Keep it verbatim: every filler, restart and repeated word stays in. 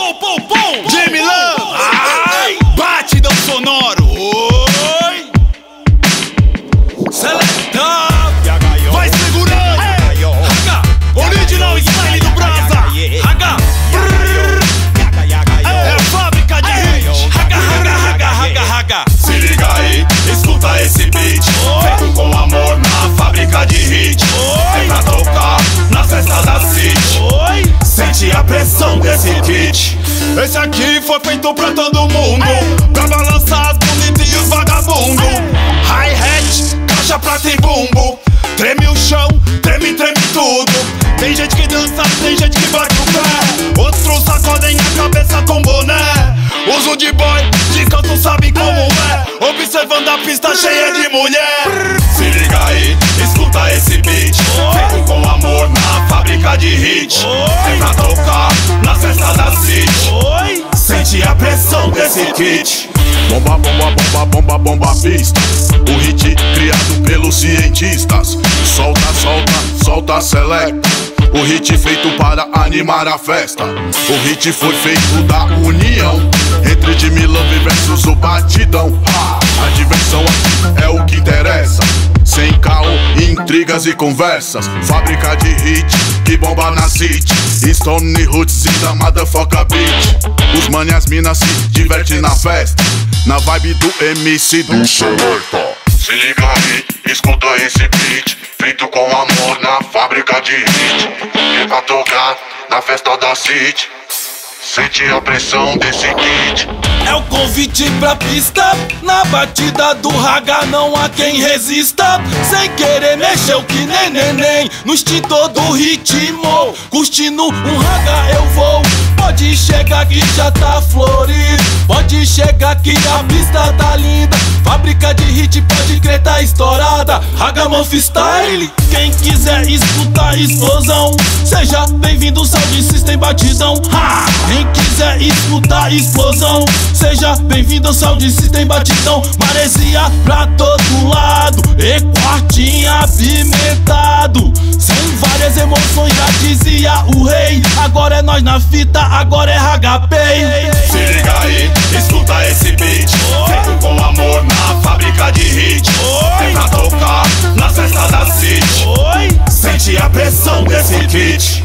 pum, pum, pum. Jimmy Love, ai, batidão sonoro. Oi, Selecta, vai segurando. Haga, original style do Brasa. Haga, é a fábrica de hit. Haga, haga, haga, haga, haga. Se liga aí, escuta esse beat. Feito com amor na fábrica de hit. É pra tocar na festa da City. Sente a pressão desse beat. Esse aqui foi feito pra todo mundo, pra balançar as bonitas e os vagabundos. Hi-hat, caixa, prata e bumbo. Treme o chão, treme, treme tudo. Tem gente que dança, tem gente que bate o pé. Outros sacodem a cabeça com boné. Uso de boy, de canto sabe como é. Observando a pista cheia de mulher. Se liga aí, escuta esse beat. Feito com amor na fábrica de hit. É pra tocar na festa da City. Sente a pressão desse kit. Bomba, bomba, bomba, bomba, bomba pista. O hit criado pelos cientistas. Solta, solta, solta, select. O hit feito para animar a festa. O hit foi feito da união entre Jimmy Love versus o Batidão. A diversão aqui é o que interessa, sem caô, intrigas e conversas. Fábrica de hit que bomba na city. Stone Roots e da motherfucker beat. Os mano e as minas se divertem na festa, na vibe do M C do Selecta. Se liga aí, escuta esse beat. Feito com amor na fábrica de hit. É pra tocar na festa da City. Sente a pressão desse kit. É o convite pra pista. Na batida do raga não há quem resista. Sem querer mexeu que nem neném no extintor do ritmo. Curtindo um raga eu vou. Pode chegar que já tá florido. Pode chegar que a pista tá linda. Fábrica de hit pode crer tá estourada. Ragamon Style. Quem quiser escutar explosão, seja bem-vindo, Sound System Batidão. Ha! Quem quiser escutar explosão, seja bem-vindo ao Sound System Batidão. Maresia pra todo lado e quartinho apimentado. São várias emoções, já dizia o rei. Agora é nós na fita, agora é H P. Se liga aí, escuta esse beat. Feito com amor na fábrica de hit. É pra tocar na festa da City. Sente a pressão desse kit.